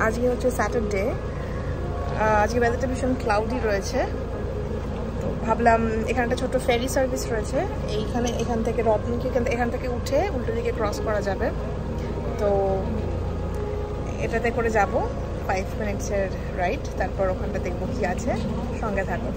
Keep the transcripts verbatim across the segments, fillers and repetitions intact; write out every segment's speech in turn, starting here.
আজকে হচ্ছে স্যাটারডে, আজকে ওয়েদারটা ভীষণ ক্লাউডি রয়েছে। তো ভাবলাম এখানে একটা ছোট্ট ফেরি সার্ভিস রয়েছে, এইখানে এখান থেকে রডনকির্চেন এখান থেকে উঠে উল্টো দিকে ক্রস করা যাবে। তো এটাতে করে যাব, ফাইভ মিনিটসের রাইড, তারপর ওখানটা দেখবো কি আছে, সঙ্গে থাকো।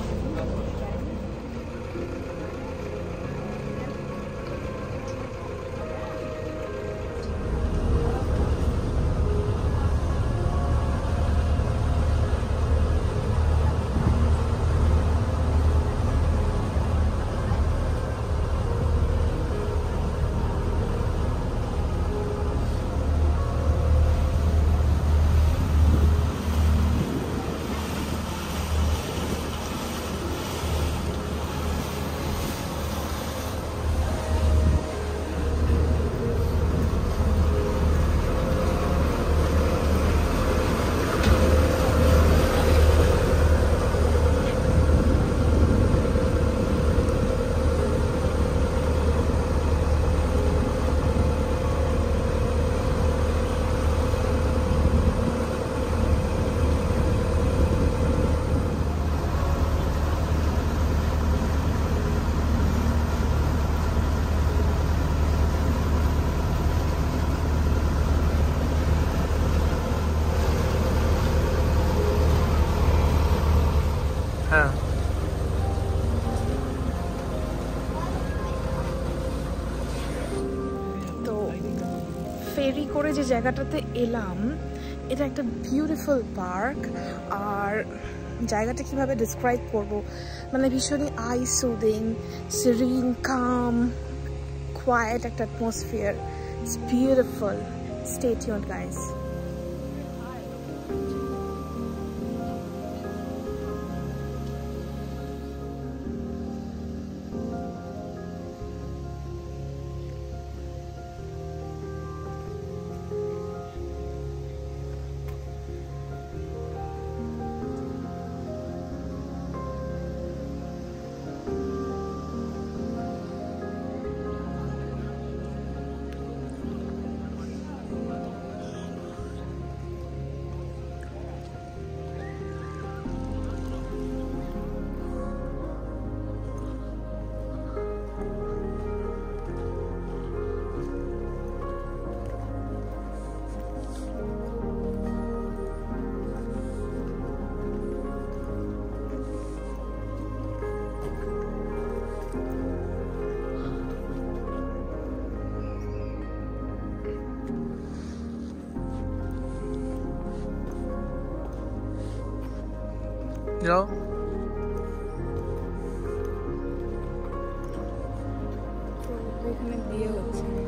হ্যাঁ, তো ফেরি করে যে জায়গাটাতে এলাম, এটা একটা বিউটিফুল পার্ক। আর জায়গাটা কিভাবে ডিসক্রাইব করব, মানে ভীষণই eye soothing, serene, calm, quite একটা atmosphere. It's beautiful. Stay tuned guys. যাও, এখানে বিয়ে হচ্ছে।